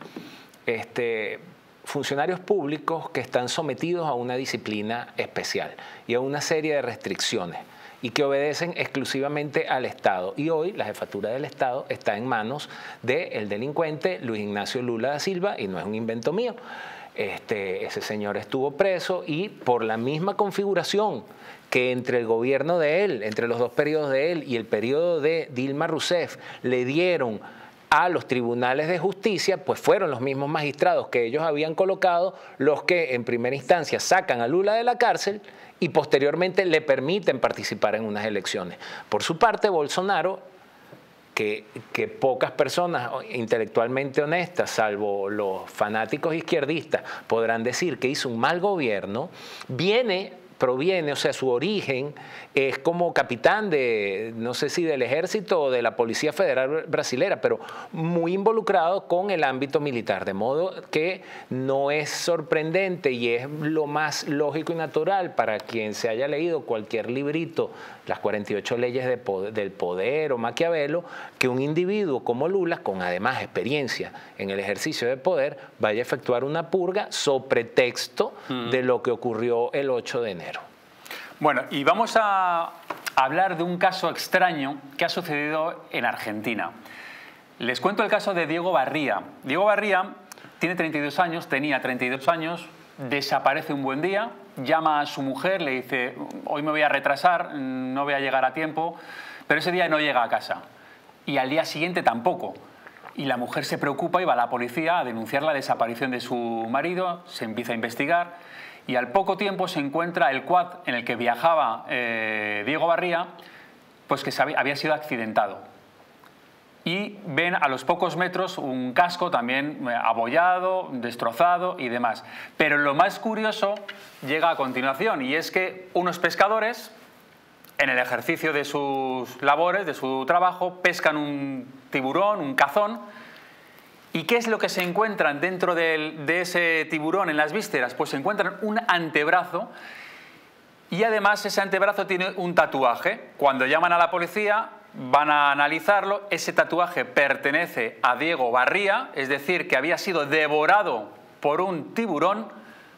este, funcionarios públicos que están sometidos a una disciplina especial y a una serie de restricciones, y que obedecen exclusivamente al Estado. Y hoy la jefatura del Estado está en manos del delincuente Luis Ignacio Lula da Silva, y no es un invento mío. Este, ese señor estuvo preso y por la misma configuración que entre el gobierno de él, entre los dos periodos de él y el periodo de Dilma Rousseff, le dieron a los tribunales de justicia, pues fueron los mismos magistrados que ellos habían colocado los que en primera instancia sacan a Lula de la cárcel y posteriormente le permiten participar en unas elecciones. Por su parte, Bolsonaro, que, que pocas personas intelectualmente honestas, salvo los fanáticos izquierdistas, podrán decir que hizo un mal gobierno, viene... proviene, o sea, su origen es como capitán de, no sé si del ejército o de la Policía Federal Brasilera, pero muy involucrado con el ámbito militar, de modo que no es sorprendente y es lo más lógico y natural para quien se haya leído cualquier librito, las cuarenta y ocho leyes de poder, del poder o Maquiavelo, que un individuo como Lula, con además experiencia en el ejercicio de poder, vaya a efectuar una purga sobre pretexto mm. de lo que ocurrió el ocho de enero. Bueno, y vamos a hablar de un caso extraño que ha sucedido en Argentina. Les cuento el caso de Diego Barría. Diego Barría tiene treinta y dos años, tenía treinta y dos años, desaparece un buen día, llama a su mujer, le dice, hoy me voy a retrasar, no voy a llegar a tiempo, pero ese día no llega a casa. Y al día siguiente tampoco. Y la mujer se preocupa y va a la policía a denunciar la desaparición de su marido, se empieza a investigar y al poco tiempo se encuentra el quad en el que viajaba eh, Diego Barría, pues que había sido accidentado. Y ven a los pocos metros un casco también abollado, destrozado y demás. Pero lo más curioso llega a continuación, y es que unos pescadores, en el ejercicio de sus labores, de su trabajo, pescan un tiburón, un cazón. ¿Y qué es lo que se encuentran dentro del, de ese tiburón en las vísceras? Pues se encuentran un antebrazo y además ese antebrazo tiene un tatuaje. Cuando llaman a la policía van a analizarlo. Ese tatuaje pertenece a Diego Barría, es decir, que había sido devorado por un tiburón.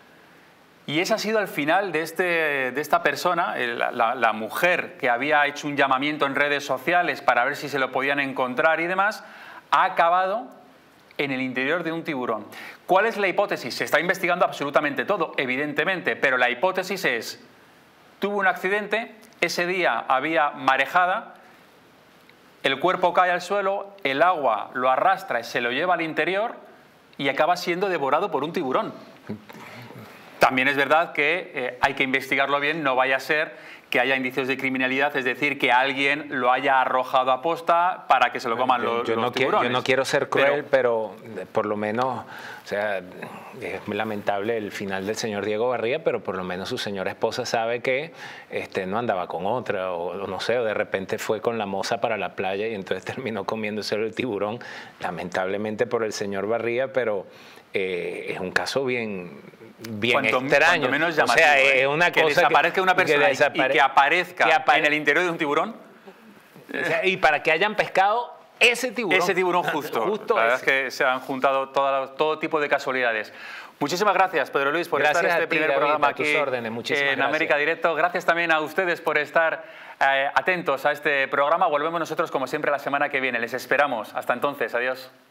Y ese ha sido el final de, este, de esta persona, la, la, la mujer que había hecho un llamamiento en redes sociales para ver si se lo podían encontrar y demás, ha acabado en el interior de un tiburón. ¿Cuál es la hipótesis? Se está investigando absolutamente todo, evidentemente, pero la hipótesis es, tuvo un accidente, ese día había marejada, el cuerpo cae al suelo, el agua lo arrastra y se lo lleva al interior y acaba siendo devorado por un tiburón. También es verdad que eh, hay que investigarlo bien, no vaya a ser que haya indicios de criminalidad, es decir, que alguien lo haya arrojado a posta para que se lo coman yo, los, yo los no tiburones. Quiero, yo no quiero ser cruel, pero, pero por lo menos, o sea, es lamentable el final del señor Diego Barría, pero por lo menos su señora esposa sabe que este, no andaba con otra, o, o no sé, o de repente fue con la moza para la playa y entonces terminó comiéndose el tiburón, lamentablemente por el señor Barría, pero eh, es un caso bien... bien cuanto, extraño. Cuanto menos llamativo, o sea, ¿eh? es una que cosa desaparezca que, una persona que y que aparezca que apare... en el interior de un tiburón. O sea, y para que hayan pescado ese tiburón. Ese tiburón justo. Justo la verdad ese. es que se han juntado toda, todo tipo de casualidades. Muchísimas gracias, Pedro Luis, por Gracias estar en a este ti, primer David, programa a tus aquí órdenes. Muchísimas en gracias. América Directo. Gracias también a ustedes por estar eh, atentos a este programa. Volvemos nosotros, como siempre, la semana que viene. Les esperamos. Hasta entonces. Adiós.